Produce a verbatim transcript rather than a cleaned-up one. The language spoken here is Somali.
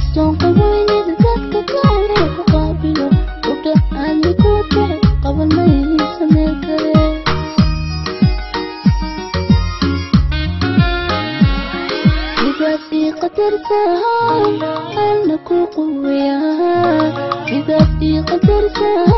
kastoon qaboynida dadka kale ku qaabilo gabdha aan ku tahay qaban maysa meel kale إذا قدرتها أنك قوية إذا قدرتها